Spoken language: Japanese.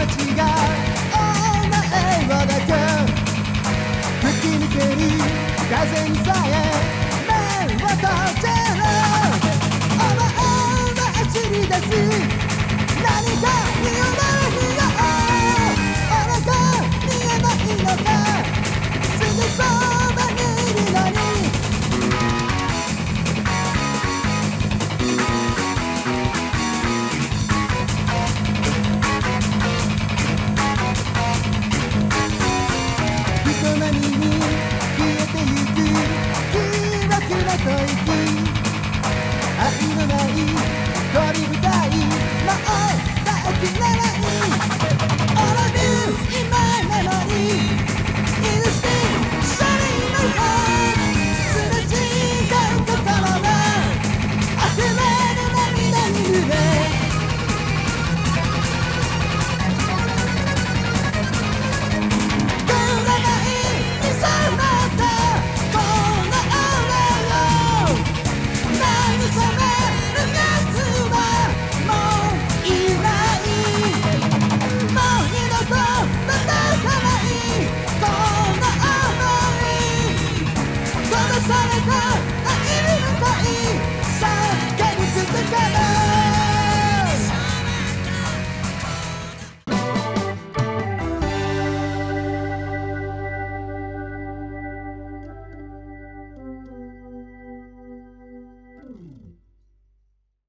ちがお前を抱く吹き抜ける風にさえ目を閉じるお前は走り出す何かに生まれるよあなた見えないのかすぐそばにいるのに人波に消えてゆくキラキラと息愛のない鳥みたいもう大きならい All of you in my memory